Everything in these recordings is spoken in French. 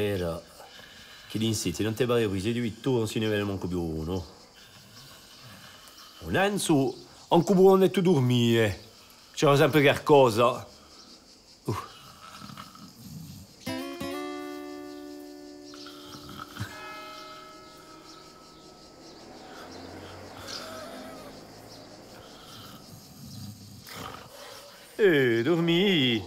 Vera, che ti insisti, non ti pare qui, sei tu non si ne vede manco più uno. Nanzu, anche buono e tu dormire. C'era sempre qualcosa. Dormì.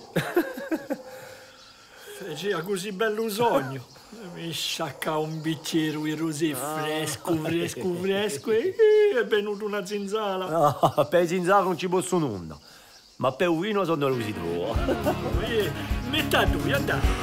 Faceva così bello sogno. Mi sciacca un bicchiere di rosé fresco e è venuta una zinzala. No, per zinzala non ci posso nulla. Ma per un vino sono lo si trova. Metta tu, andate.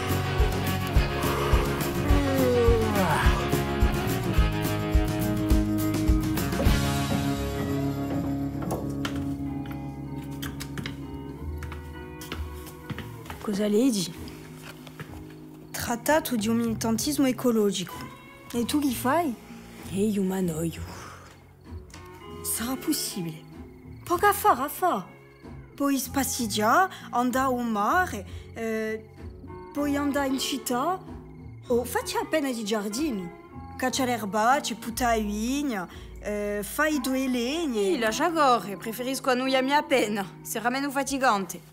Cosa leggi? Trattato di un militantismo ecologico. E tu che fai? E io mi annoio. Sarà possibile. Poco a fare. Poi spaziare, andare al mare, poi andare in città. Oh, faccia appena di giardini. Caccia l'erbaccia, puttare vigna, fai due legni. Lascia correre, preferisco annoiarmi appena. Sarà meno fatigante.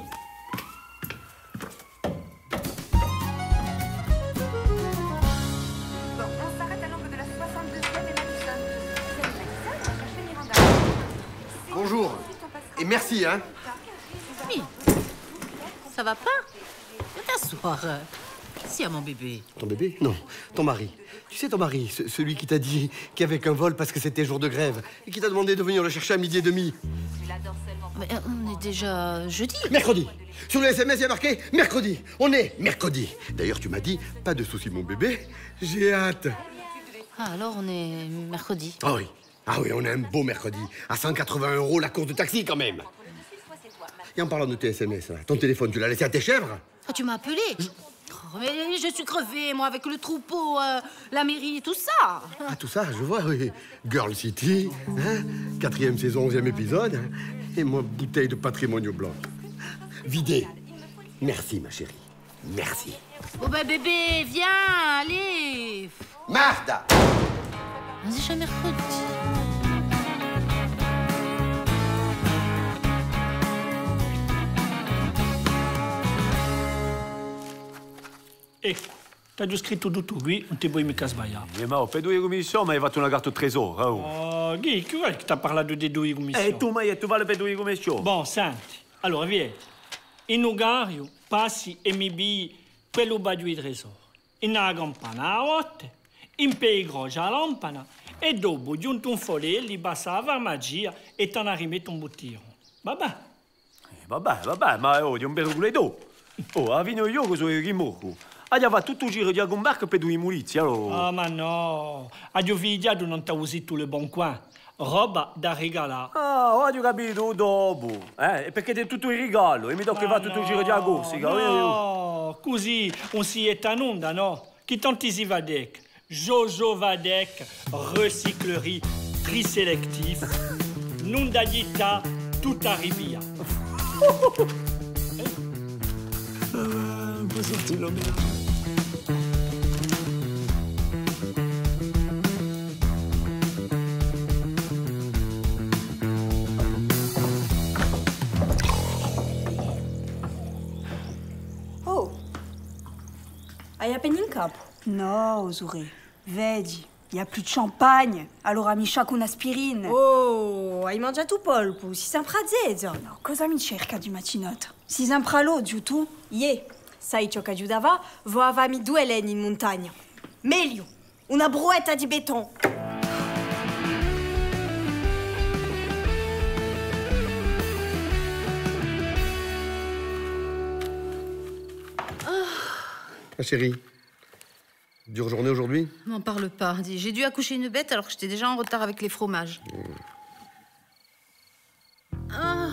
Bonjour. Et merci, hein. Oui. Ça va pas? Viens t'asseoir. Si, à mon bébé. Ton bébé? Non, ton mari. Tu sais, ton mari, celui qui t'a dit qu'il y avait qu'un vol parce que c'était jour de grève et qui t'a demandé de venir le chercher à 12h30. Mais on est déjà jeudi. Mercredi. Sur le SMS, il y a marqué mercredi. On est mercredi. D'ailleurs, tu m'as dit, pas de soucis, mon bébé. J'ai hâte. Ah, alors on est mercredi. Ah oui. Ah oui, on a un beau mercredi. À 180 € la course de taxi, quand même. Et en parlant de tes SMS, là, ton téléphone, tu l'as laissé à tes chèvres? Ah, tu m'as appelé? Oh, mais je suis crevée, moi, avec le troupeau, la mairie, tout ça. Ah, tout ça, je vois, oui. Girl City, hein, 4e saison, 11e épisode. Hein, et moi, bouteille de patrimonio blanc. Vidé. Merci, ma chérie. Merci. Oh, ben, bébé, viens, allez. Martha! C'est déjà mercredi. Ecco, ti ho scritto tutto qui, non ti puoi mica sbagliare. Ma per 2 commissioni mi hai fatto una carta tresore. Oh, chi è che ti ha parlato di 2 commissioni? Tu mi hai detto vale per 2 commissioni. Bon, senti, allora vieni. In Ugario passi e mi bi quello badio di tresore. In una campana a 8, in peigrogia a lampana e dopo giunto un folle li bastava magia e te ne rimetto un bottino. Vabbè. Vabbè, ma di un bel culetto. Oh, a vino io cosa è rimorco. Abbiamo fatto tutto il giro di agombarco per 2 mulizi, allora. Ah, ma no. Adio figliato non ti usi tu le bon coin. Roba da regalare. Ah, ho capito dopo. E perché è tutto il regalo e mi tocca fare tutto il giro di agorsica. No, così non si è in onda, no? Chi tanti si va dec? Jojo Vadec, recyclerie, tri sélectif, non d'agita, tout arrivia. Un po' sentito bene. Oh, hai appena in capo? No, Osure. Vedi, il n'y a plus de champagne. Allora mi sciacco un'aspirina. Oh, hai mangiato polpo, si sembra zezzo. No, cosa mi cerca di mattinata? Si sembra l'odio, tu? Ie, sai ciò che aiutava? Voavami 2 legni in montagna. Meglio, una bruetta di beton. Ma chérie, dure journée aujourd'hui? M'en parle pas. J'ai dû accoucher une bête alors que j'étais déjà en retard avec les fromages. Ah.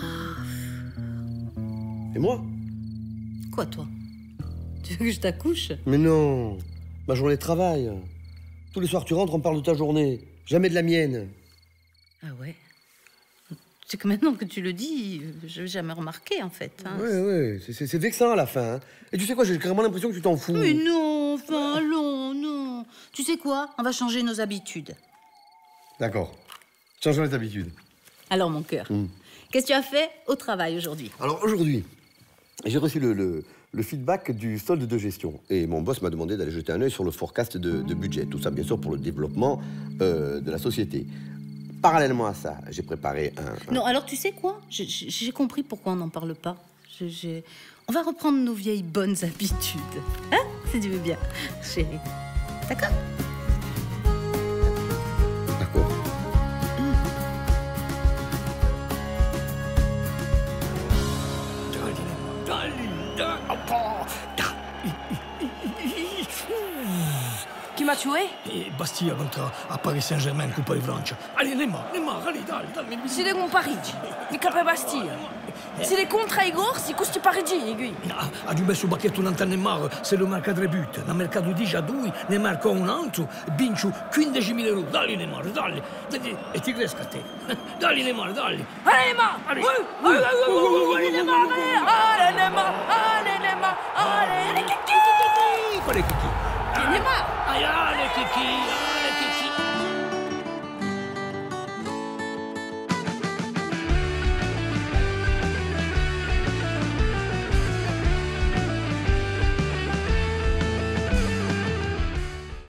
Et moi? Quoi, toi? Tu veux que je t'accouche? Mais non, ma journée de travail. Tous les soirs, tu rentres, on parle de ta journée. Jamais de la mienne. Ah ouais? C'est que maintenant que tu le dis, je n'ai jamais remarqué, en fait. Hein. Ouais, c'est vexant à la fin. Hein. Et tu sais quoi, j'ai carrément l'impression que tu t'en fous. Mais non, enfin, non. Tu sais quoi? On va changer nos habitudes. D'accord. Changeons les habitudes. Alors, mon cœur, qu'est-ce que tu as fait au travail aujourd'hui? Alors, aujourd'hui, j'ai reçu le feedback du solde de gestion. Et mon boss m'a demandé d'aller jeter un œil sur le forecast de budget. Tout ça, bien sûr, pour le développement de la société. Parallèlement à ça, j'ai préparé un... Non, alors tu sais quoi? J'ai compris pourquoi on n'en parle pas. On va reprendre nos vieilles bonnes habitudes. Hein? Si tu veux bien, chérie. D'accord? D'accord. Chi m'ha tué? E Bastia contro a Paris Saint-Germain, Coppa di Francia. Allez, Neymar, allez, dai. C'est de mon Parigi, mica per Bastia. C'est les contre Igor, si costi Parigi, lui. Ha giù messo bacchetto un altro Neymar, se lo marca 3 butti. Nel mercato di già 2, ne marca un altro, vincio 15.000 euro. Dai, Neymar, dai. E ti cresca a te. Dai, Neymar, dai. Allez, Neymar! Allez, Neymar! Allez, Neymar! Allez, Neymar! Allez, Kiki! Quale Kiki? Neymar! Allez, Kiki!